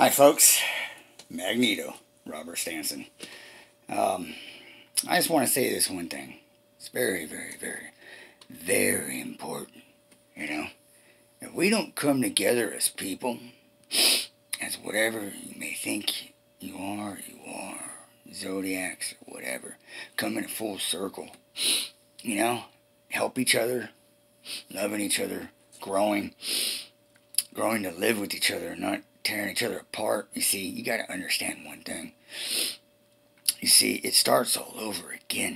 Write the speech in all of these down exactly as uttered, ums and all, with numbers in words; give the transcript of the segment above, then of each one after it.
Hi, folks. Magneto, Robert Stanson. Um, I just want to say this one thing. It's very, very, very, very important. You know, if we don't come together as people, as whatever you may think you are, you are, zodiacs or whatever, come in a full circle. You know, help each other, loving each other, growing, growing to live with each other, not tearing each other apart. You see, you got to understand one thing. You see, it starts all over again.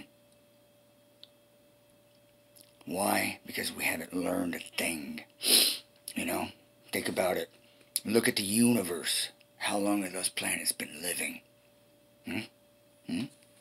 Why? Because we haven't learned a thing. You know, think about it. Look at the universe. How long have those planets been living? Hmm? Hmm?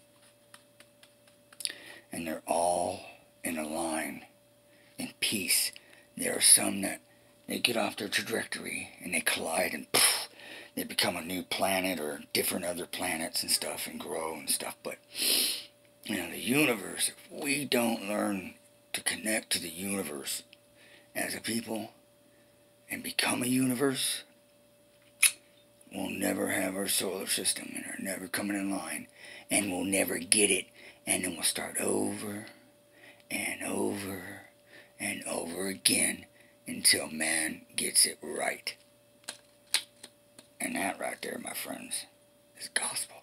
And they're all in a line, in peace. There are some that they get off their trajectory and they collide and poof, they become a new planet or different other planets and stuff and grow and stuff. But, you know, the universe, if we don't learn to connect to the universe as a people and become a universe, we'll never have our solar system and are never coming in line, and we'll never get it, and then we'll start over and over and over again until man gets it right. And that right there, my friends, is gospel.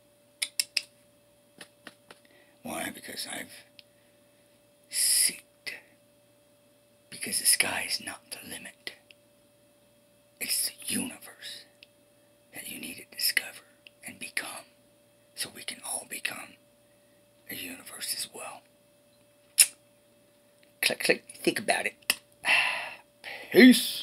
Why? Because I've seeked. Because the sky is not the limit. It's the universe that you need to discover and become, so we can all become a universe as well. Click, click, think about it. Peace.